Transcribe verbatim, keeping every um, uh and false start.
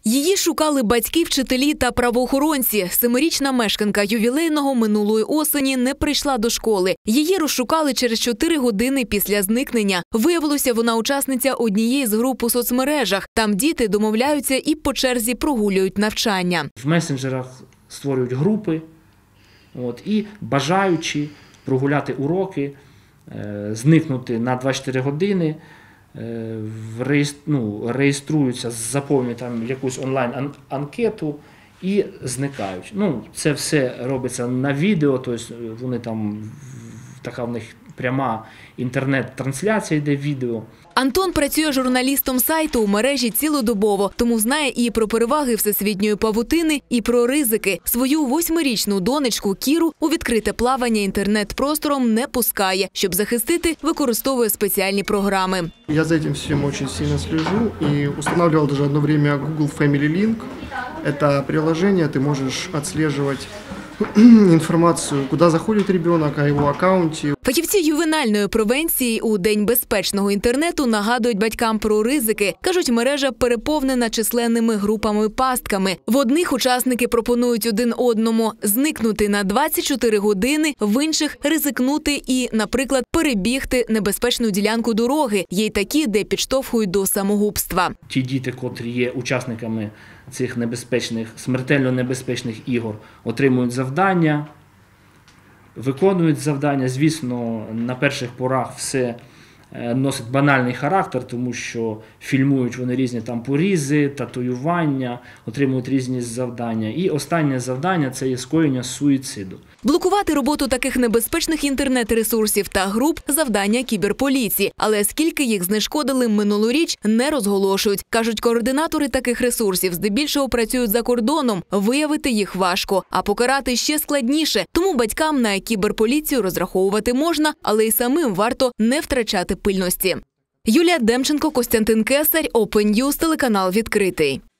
Її шукали батьки, вчителі та правоохоронці. Семирічна мешканка ювілейного минулої осені не прийшла до школи. Її розшукали через чотири години після зникнення. Виявилося, вона учасниця однієї з груп у соцмережах. Там діти домовляються і по черзі прогулюють навчання. В месенджерах створюють групи, от, і бажаючи прогуляти уроки, е, зникнути на двадцять чотири години, Ну, реєструються, заповнюють там якусь онлайн-анкету і зникають. Ну, це все робиться на відео, тобто вони там, така в них пряма інтернет-трансляція йде відео. Антон працює журналістом сайту у мережі цілодобово, тому знає і про переваги всесвітньої павутини, і про ризики. Свою восьмирічну донечку Кіру у відкрите плавання інтернет-простором не пускає. Щоб захистити, використовує спеціальні програми. Я за цим всім дуже сильно слежу і встановлював навіть одне время Google Family Link. Це приложення, ти можеш відслежувати інформацію, куди заходить дитина, о його аккаунті. Фахівці ювенальної превенції у День безпечного інтернету нагадують батькам про ризики. Кажуть, мережа переповнена численними групами-пастками. В одних учасники пропонують один одному зникнути на двадцять чотири години, в інших – ризикнути і, наприклад, перебігти небезпечну ділянку дороги. Є й такі, де підштовхують до самогубства. Ті діти, котрі є учасниками цих небезпечних, смертельно небезпечних ігор, отримують завдання, виконують завдання. Звісно, на перших порах все носить банальний характер, тому що фільмують вони різні там порізи, татуювання, отримують різні завдання. І останнє завдання – це є скоєння суїциду. Блокувати роботу таких небезпечних інтернет-ресурсів та груп – завдання кіберполіції. Але скільки їх знешкодили минулоріч, не розголошують. Кажуть, координатори таких ресурсів здебільшого працюють за кордоном. Виявити їх важко, а покарати ще складніше. Тому батькам на кіберполіцію розраховувати можна, але й самим варто не втрачати пильності. Юлія Демченко, Костянтин Кесарь, Open News, телеканал «Відкритий».